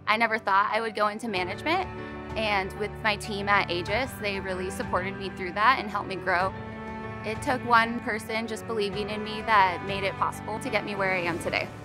I never thought I would go into management, and with my team at Aegis, they really supported me through that and helped me grow. It took one person just believing in me that made it possible to get me where I am today.